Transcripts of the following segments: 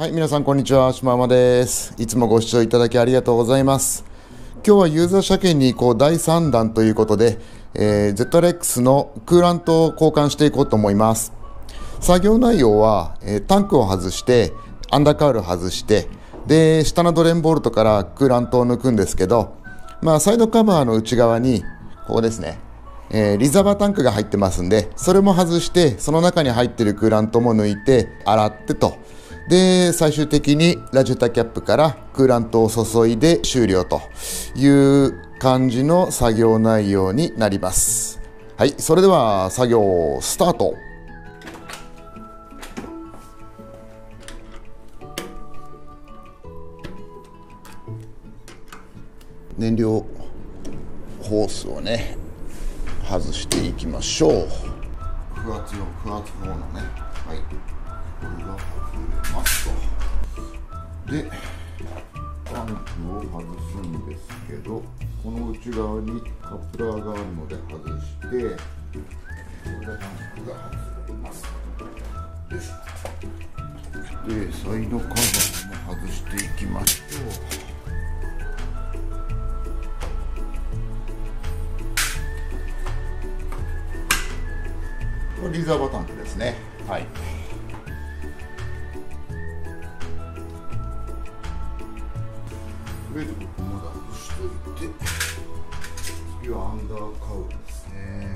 はい、皆さんこんにちは、しままです。いつもご視聴いただきありがとうございます。今日はユーザー車検に第3弾ということで、ZRX のクーラントを交換していこうと思います。作業内容は、タンクを外して、アンダーカウル外して、で、下のドレンボルトからクーラントを抜くんですけど、サイドカバーの内側に、ここですね、リザーバータンクが入ってますんで、それも外して、その中に入っているクーラントも抜いて、洗ってと。で、最終的にラジエーターキャップからクーラントを注いで終了という感じの作業内容になります。はい、それでは作業スタート。燃料ホースをね、外していきましょう。不圧法のね、はい、これが外れますと。で、タンクを外すんですけど、この内側にカップラーがあるので外して、これでタンクが外れます。よし。で、サイドカバーも外していきましょう。リザーバータンクですね。はい。とりあえずここまで外しておいて、次はアンダーカウルですね。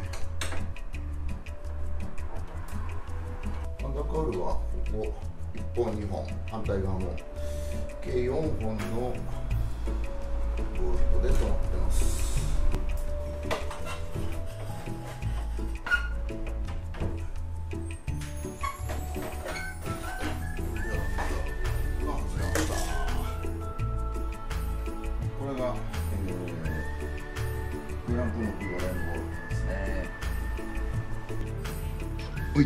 アンダーカウルはここ1本2本、反対側も計4本のボルトで止まってます。これが、クーラントのドレンボールですね。はい、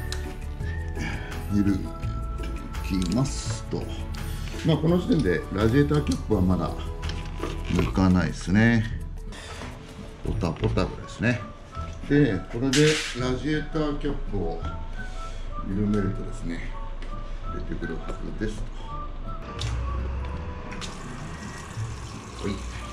緩めていきますと、この時点でラジエーターキャップはまだ抜かないですね。ポタポタぐらいですね。で、これでラジエーターキャップを緩めるとですね、出てくるはずですと。はい、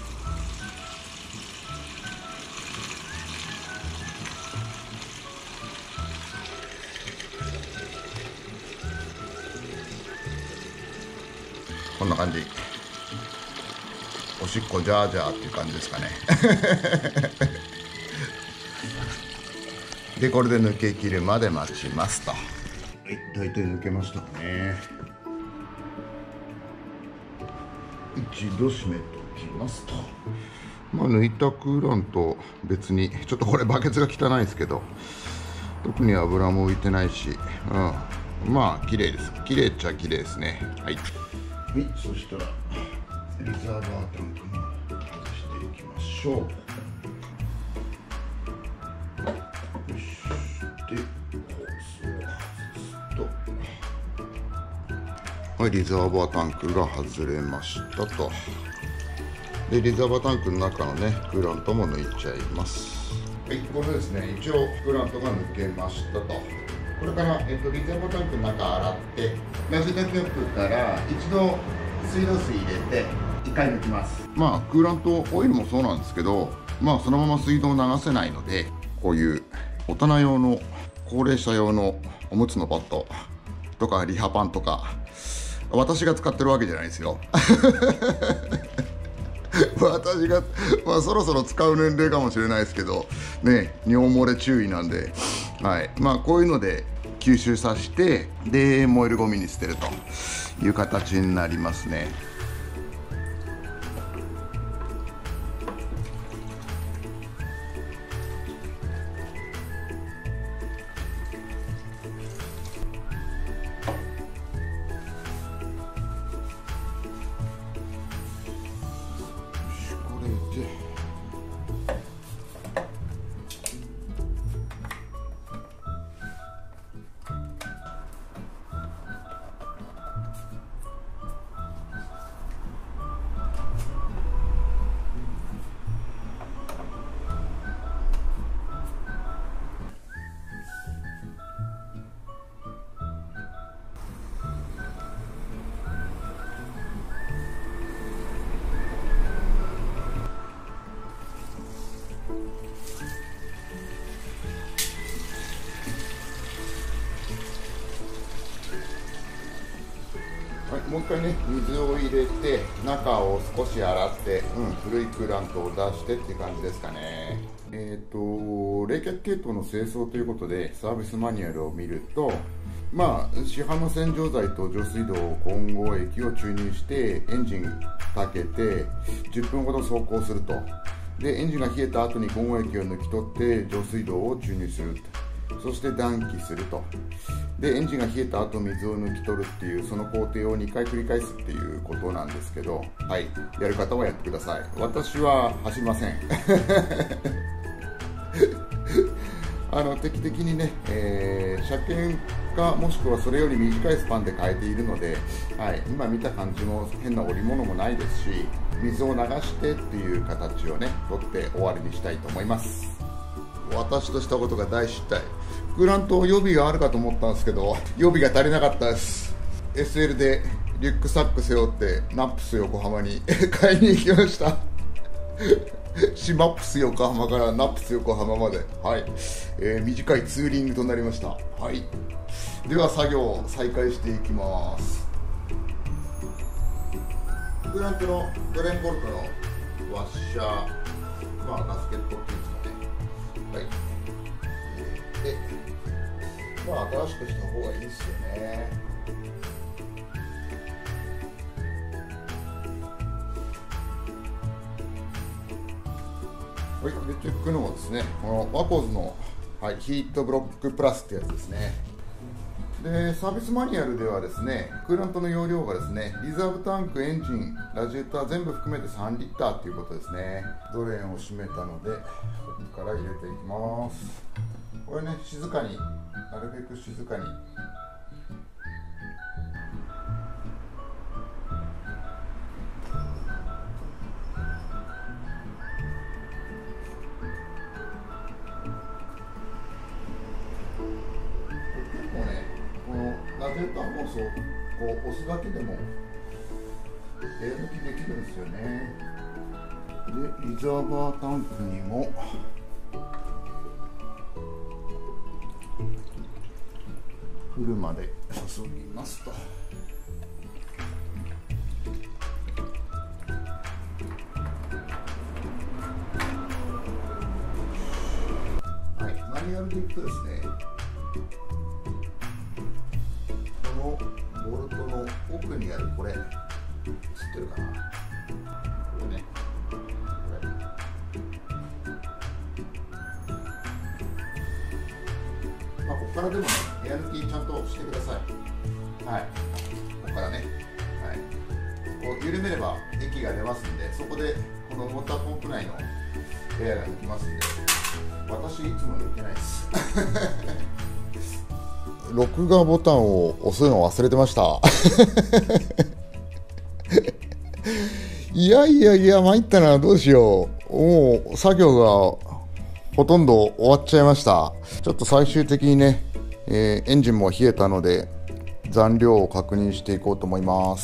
こんな感じ。おしっこジャージャーっていう感じですかね。で、これで抜け切るまで待ちますと。はい、大体抜けましたかね。一度閉めておきますと。抜いたクーラント、別にちょっとこれバケツが汚いですけど、特に油も浮いてないし、綺麗です。綺麗っちゃ綺麗ですね。はい、そしたらリザーバータンクも外していきましょう。そしてホースを外すと、はい、リザーバータンクが外れましたと。で、リザーバータンクの中のね、クーラントも抜いちゃいます。はい、これですね、一応クーラントが抜けましたと。これから、リザーバータンクの中洗って、ラジエーターキャップから一度水道水入れて1回抜きます。クーラントオイルもそうなんですけど、そのまま水道を流せないので、こういう大人用の高齢者用のおむつのパッドとかリハパンとか、私が使ってるわけじゃないですよ。私が、そろそろ使う年齢かもしれないですけどね、尿漏れ注意なんで、はい、こういうので吸収させて、で燃えるゴミに捨てるという形になりますね。これでもう一回ね、水を入れて中を少し洗って、古いクーラントを出してっていう感じですかね。冷却系統の清掃ということでサービスマニュアルを見ると、市販の洗浄剤と除水道混合液を注入してエンジンかけて10分ほど走行すると。でエンジンが冷えた後に混合液を抜き取って除水道を注入する、そして暖気すると。でエンジンが冷えた後水を抜き取るっていう、その工程を2回繰り返すっていうことなんですけど、はい、やる方はやってください。私は走りません定期的にね、車検かもしくはそれより短いスパンで変えているので、今見た感じも変な織物もないですし、水を流してっていう形をね取って終わりにしたいと思います。私としたことが大失態。クーラント予備があるかと思ったんですけど、予備が足りなかったです。 SL でリュックサック背負ってナップス横浜に買いに行きましたシマップス横浜からナップス横浜まで、短いツーリングとなりました。では作業を再開していきます。クーラントのドレンボルトのワッシャー、ガスケットっていうんですかね。で、新しくした方がいいですよね。でチェックのですね、このワコーズの、ヒートブロックプラスってやつですね。でサービスマニュアルではですね、クーラントの容量がですね、リザーブタンク、エンジン、ラジエーター全部含めて3リッターということですね。ドレーンを閉めたので、ここから入れていきます。これね、静かに、なるべく静かに。ラジエーターホースをこう押すだけでもエア抜きできるんですよね。でリザーバータンクにもフルまで注ぎますと。マニュアルでいくとですね、ボルトの奥にあるこれ、映ってるかな、これね、ここからでもね、エア抜きちゃんとしてください。ここからね、こう緩めれば液が出ますんで、そこでこのウォーターポンプ内のエアが抜きますんで、私いつも抜いてないです録画ボタンを押すの忘れてましたいや参ったな、どうしよう。もう作業がほとんど終わっちゃいました。ちょっと最終的にね、エンジンも冷えたので残量を確認していこうと思います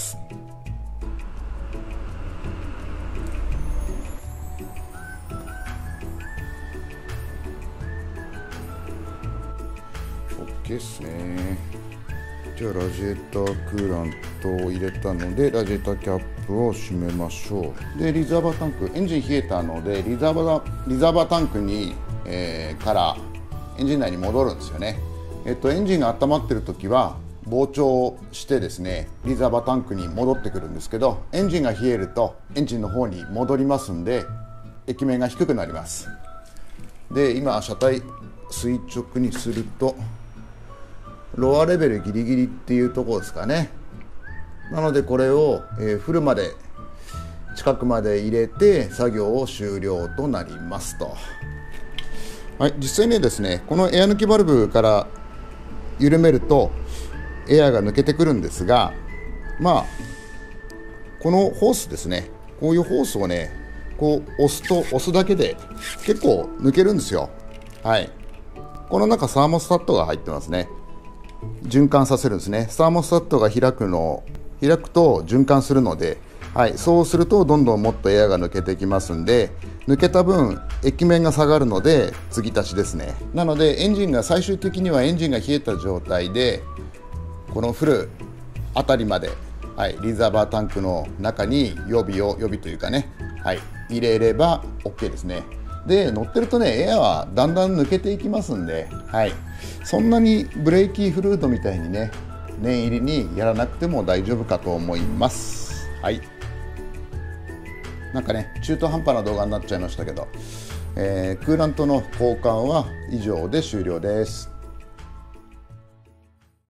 。OK ですね。じゃあラジエータークーラントを入れたので、ラジエーターキャップを閉めましょう。でリザーバータンク、エンジン冷えたのでリザーバータンクに、からエンジン内に戻るんですよね。エンジンが温まってる時は膨張してですね、リザーバータンクに戻ってくるんですけど、エンジンが冷えるとエンジンの方に戻りますんで、液面が低くなります。で今車体垂直にするとロアレベルギリギリっていうところですかね。なのでこれを、フルまで近くまで入れて作業を終了となりますと。実際にですね、このエア抜きバルブから緩めるとエアが抜けてくるんですが、このホースですね、こういうホースをね、こう押すだけで結構抜けるんですよ。この中サーモスタットが入ってますね。循環させるんですね。サーモスタットが開くと循環するので、そうするとどんどんもっとエアが抜けてきますんで、抜けた分液面が下がるので継ぎ足しですね。なのでエンジンが最終的にはエンジンが冷えた状態でこのフルあたりまではい、リザーバータンクの中に予備というかね、はい、入れれば OK ですね。で乗ってるとねエアはだんだん抜けていきますんで、はい、そんなにブレーキフルードみたいにね念入りにやらなくても大丈夫かと思います。はい、なんかね中途半端な動画になっちゃいましたけど、クーラントの交換は以上で終了です。